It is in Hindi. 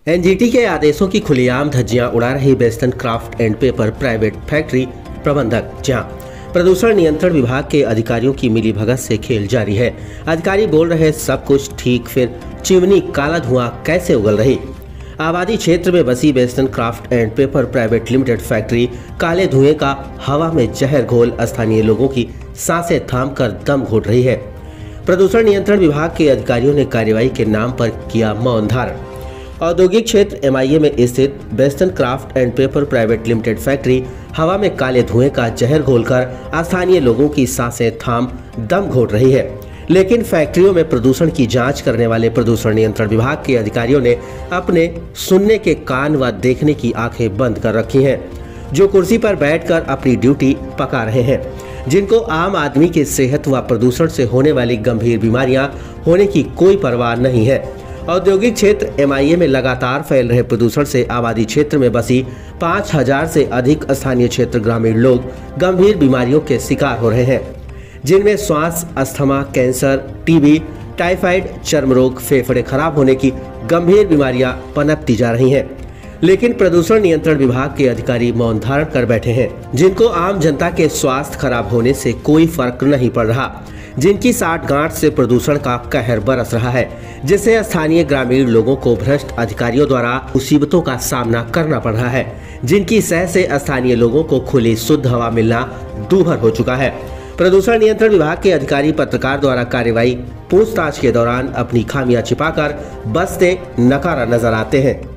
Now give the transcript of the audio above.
एनजीटी के आदेशों की खुलेआम धज्जियां उड़ा रही western craft and paper private factory प्रबंधक, जहां प्रदूषण नियंत्रण विभाग के अधिकारियों की मिलीभगत से खेल जारी है। अधिकारी बोल रहे सब कुछ ठीक, फिर चिमनी काला धुआं कैसे उगल रही। आबादी क्षेत्र में बसी western craft and paper private limited factory काले धुएं का हवा में जहर घोल स्थानीय लोगों की सांसें थाम कर दम घोट रही है। प्रदूषण नियंत्रण विभाग के अधिकारियों ने कार्रवाई के नाम पर किया मौन धारण। औद्योगिक क्षेत्र एमआईए में स्थित western craft and paper private limited factory हवा में काले धुएं का जहर घोलकर स्थानीय लोगों की सांसें थाम दम घोट रही है। लेकिन फैक्ट्रियों में प्रदूषण की जांच करने वाले प्रदूषण नियंत्रण विभाग के अधिकारियों ने अपने सुनने के कान व देखने की आंखें बंद कर रखी हैं, जो कुर्सी पर बैठकर अपनी ड्यूटी पका रहे हैं, जिनको आम आदमी की सेहत व प्रदूषण से होने वाली गंभीर बीमारियां होने की कोई परवाह नहीं है। औद्योगिक क्षेत्र एमआईए में लगातार फैल रहे प्रदूषण से आबादी क्षेत्र में बसी 5000 से अधिक स्थानीय क्षेत्र ग्रामीण लोग गंभीर बीमारियों के शिकार हो रहे हैं, जिनमें श्वास, अस्थमा, कैंसर, टीबी, टाइफाइड, चर्म रोग, फेफड़े खराब होने की गंभीर बीमारियां पनपती जा रही हैं। लेकिन प्रदूषण नियंत्रण विभाग के अधिकारी मौन धारण कर बैठे हैं, जिनको आम जनता के स्वास्थ्य खराब होने से कोई फर्क नहीं पड़ रहा, जिनकी साठगांठ से प्रदूषण का कहर बरस रहा है, जिससे स्थानीय ग्रामीण लोगों को भ्रष्ट अधिकारियों द्वारा मुसीबतों का सामना करना पड़ रहा है, जिनकी सह से स्थानीय लोगों को खुली शुद्ध हवा मिलना दूभर हो चुका है। प्रदूषण नियंत्रण विभाग के अधिकारी पत्रकार द्वारा कार्रवाई पूछताछ के दौरान अपनी खामियां छिपाकर बसते नकारा नजर आते हैं।